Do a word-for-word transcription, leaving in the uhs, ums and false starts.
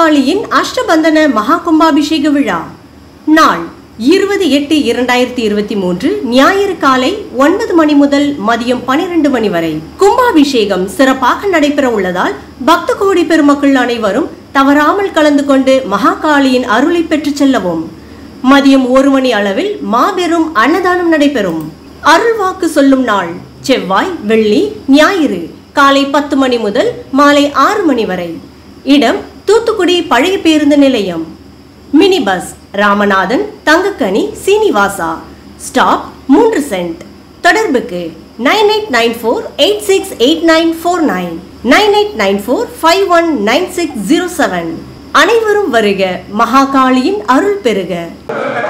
மகாகாளியின் அஷ்டபந்தன மகா கும்பாபிஷேக விழா நாள் இருபது எட்டு இரண்டாயிரத்தி இருபத்தி மூன்று ஞாயிறு காலை ஒன்பது மணி முதல் மதியம் பனிரெண்டு மணி வரை கும்பாபிஷேகம் சிறப்பாக நடைபெற உள்ளதால் பக்த கோடி பெருமக்கள் அனைவரும் தவறாமல் கலந்து கொண்டு மகாகாளியின் அருளை பெற்று செல்லவும். மதியம் ஒரு மணி அளவில் மாபெரும் அன்னதானம் நடைபெறும். அருள்வாக்கு சொல்லும் நாள் செவ்வாய், வெள்ளி, ஞாயிறு காலை பத்து மணி முதல் மாலை ஆறு மணி வரை. இடம் தூத்துக்குடி பழைய பேருந்து நிலையம். Mini bus Ramanathan, Thangakkani, Srinivasa. Stop மூன்று சென்ட். தொடர்புக்கு nine eight nine four eight six eight nine four nine nine eight nine four five one nine six zero seven. அனைவரும் வருக, மகாகாளியின் அருள் பெறுக.